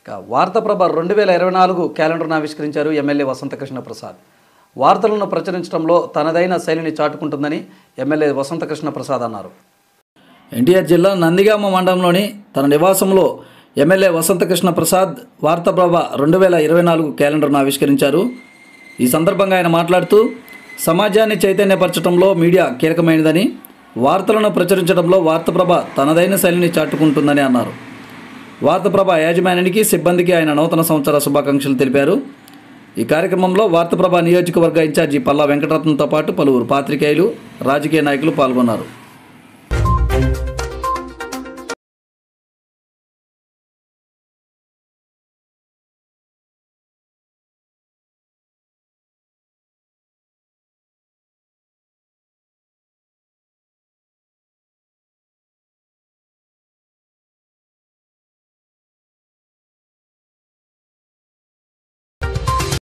వార్తాప్రభ 2024 క్యాలెండర్ను ఆవిష్కరించారు ఎమ్మెల్యే వసంతకృష్ణ ప్రసాద్. వార్తలను ప్రచురించడంలో తనదైన శైలిని చాటుకుంటుందని ఎమ్మెల్యే వసంతకృష్ణ ప్రసాద్ అన్నారు. ఎన్టీఆర్ జిల్లా నందిగామ మండలంలోని తన నివాసంలో ఎమ్మెల్యే వసంతకృష్ణ ప్రసాద్ వార్తాప్రభ 2024 క్యాలెండర్ను ఆవిష్కరించారు. ఈ సందర్భంగా ఆయన మాట్లాడుతూ సమాజాన్ని చైతన్యపరచడంలో మీడియా కీలకమైనదని, వార్తలను ప్రచురించడంలో వార్తాప్రభ తనదైన శైలిని చాటుకుంటుందని అన్నారు. వార్తాప్రభ యాజమాన్యానికి, సిబ్బందికి ఆయన నూతన సంవత్సర శుభాకాంక్షలు తెలిపారు. ఈ కార్యక్రమంలో వార్తాప్రభ నియోజకవర్గ ఇన్ఛార్జి పల్లా వెంకటరత్నంతో పాటు పలువురు పాత్రికేయులు, రాజకీయ నాయకులు పాల్గొన్నారు.